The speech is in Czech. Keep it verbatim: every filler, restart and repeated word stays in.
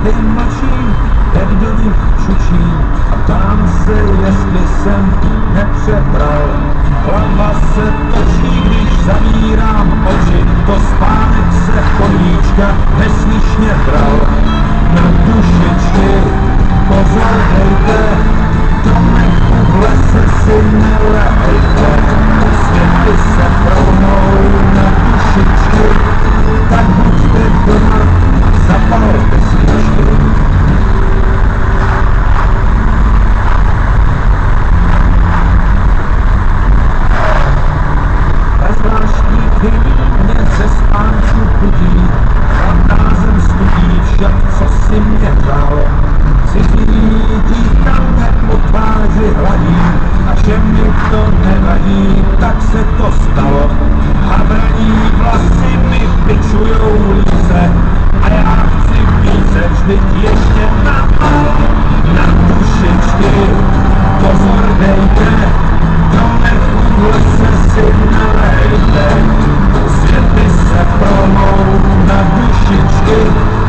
mlčím, teď do nich čučím a ptám se, jestli jsem nepřebral. Hlava se točí, když zavírám oči, to spánek se políčka nesmyšně bral. Na dušičky pozor dejte, do nechu v lese si nelejte. Světy se prolnou na dušičky, tak buďte doma, zapalte svíčky. Zvláštní chybí mě ze spánku budí, rázem studí však, co si mě dal. Cizí dítě mě po tváři hladí, a že mi to nevadí, tak se to stalo. Habraní vlasy mi pičujou líze, a já chci více, vždyť ještě na na dušičky. Pozor dejte, do nechu v lese si nalejte. Světy se promou na dušičky.